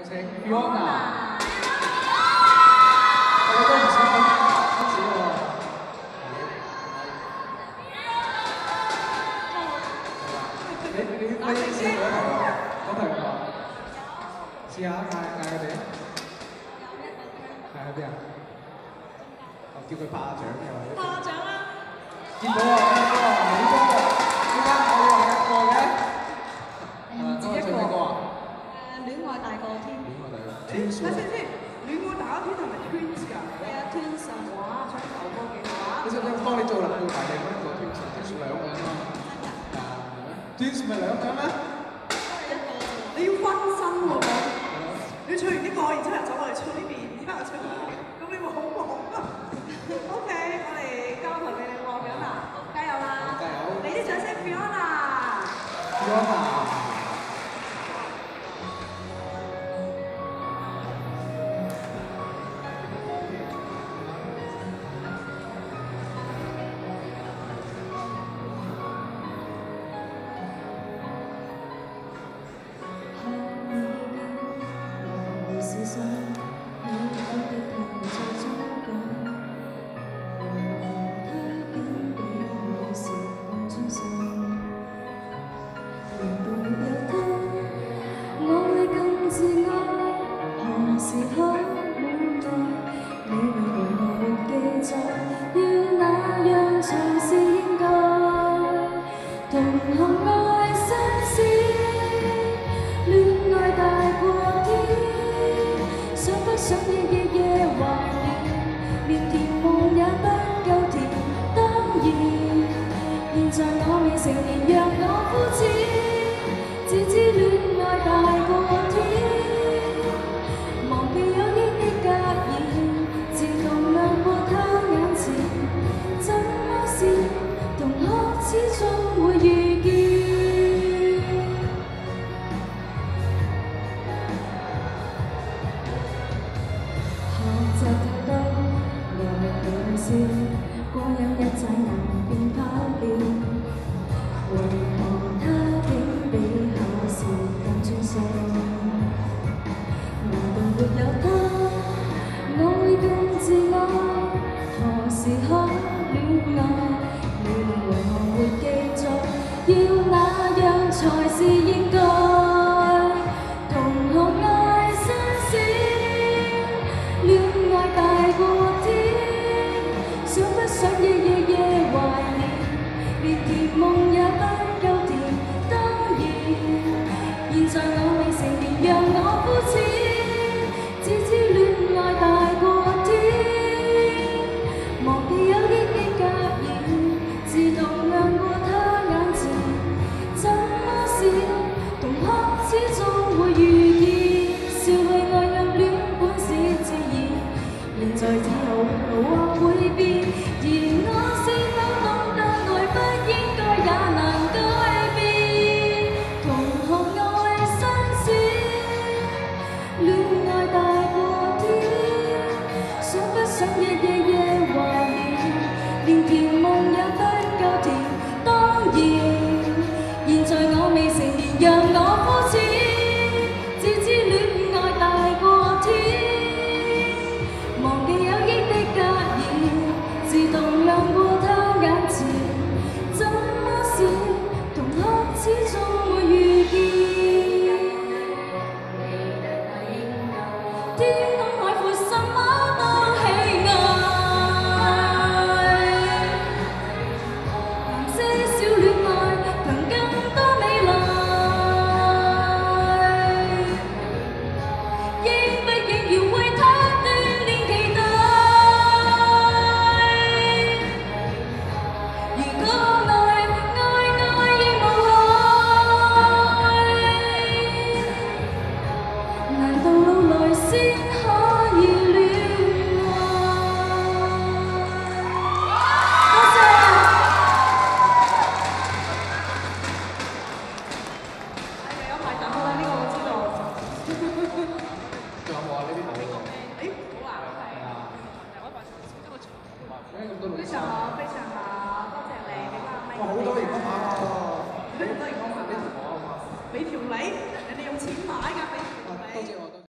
請 Fiona。我覺得唔少開始喎。你試嗰題喎？試下嗌佢哋啊！嗌喺邊啊？叫佢拍掌嘅。拍掌啦！見到啊，見到啊，你嗰個點解我話一個嘅？自己一個啊？戀愛大過天。戀愛大過天。睇先先，戀愛大過天係咪 Twins 㗎？係啊 ，Twins 啊！哇，唱頭歌嘅話。你想唔想幫你做啦？做埋你嗰個 Twins，Twins 兩個人啊嘛。Twins 唔係兩個咩？你要分身喎，你唱完呢個，然之後走過嚟唱呢邊，然之後唱呢邊，咁你會好忙啊。OK， 我哋交台俾你喎，Fiona，加油啦！加油！俾啲掌聲 Fiona。Fiona。 天。